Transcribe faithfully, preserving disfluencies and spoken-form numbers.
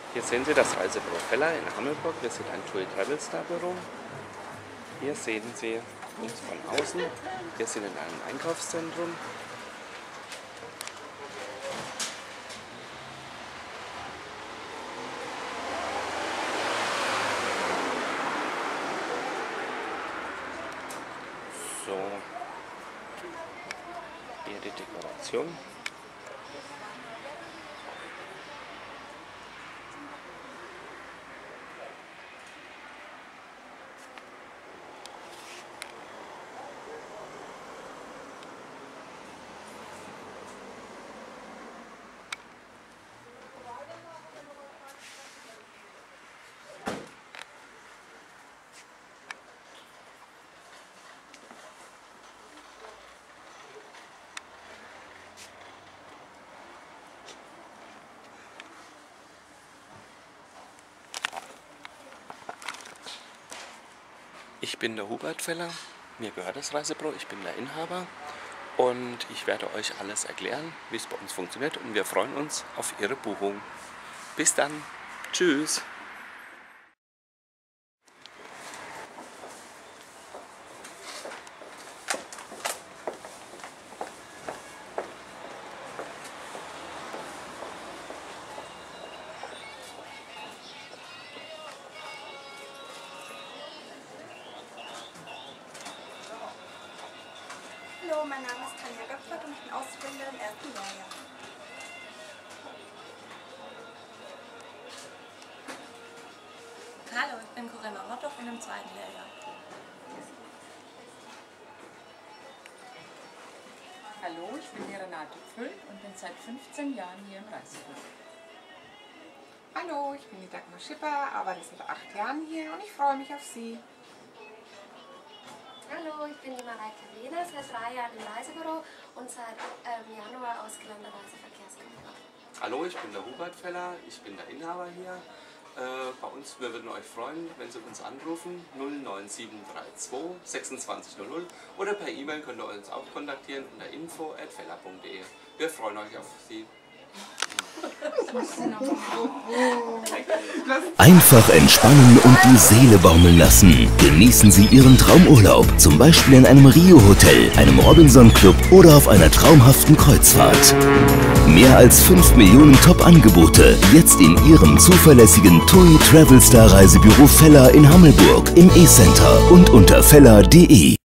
Hier sehen Sie das Reisebüro Feller in Hammelburg. Wir sind ein TUI Travelstar Büro. Hier sehen Sie uns von außen. Wir sind in einem Einkaufszentrum. So, hier die Dekoration. Ich bin der Hubert Feller, mir gehört das Reisebüro, ich bin der Inhaber und ich werde euch alles erklären, wie es bei uns funktioniert, und wir freuen uns auf Ihre Buchung. Bis dann, tschüss! Hallo, mein Name ist Tanja Göpfert und ich bin Auszubildende im ersten Lehrjahr. Hallo, ich bin Corinna Rotthoff und im zweiten Lehrjahr. Hallo, ich bin die Renate Pfüllt und bin seit fünfzehn Jahren hier im Reisebüro. Hallo, ich bin die Dagmar Schipper, arbeite seit acht Jahren hier und ich freue mich auf Sie. Hallo, ich bin die Mareike Wehner, seit drei Jahren im Reisebüro und seit ähm, Januar ausgelernte Reiseverkehrskauffrau. Hallo, ich bin der Hubert Feller, ich bin der Inhaber hier. Äh, bei uns, wir würden euch freuen, wenn Sie uns anrufen, null neun sieben drei zwei sechsundzwanzig null null, oder per E-Mail könnt ihr uns auch kontaktieren unter info at feller punkt de. Wir freuen euch auf Sie. Einfach entspannen und die Seele baumeln lassen. Genießen Sie Ihren Traumurlaub, zum Beispiel in einem Rio-Hotel, einem Robinson-Club oder auf einer traumhaften Kreuzfahrt. Mehr als fünf Millionen Top-Angebote, jetzt in Ihrem zuverlässigen TUI Travelstar Reisebüro Feller in Hammelburg, im E-Center und unter feller punkt de.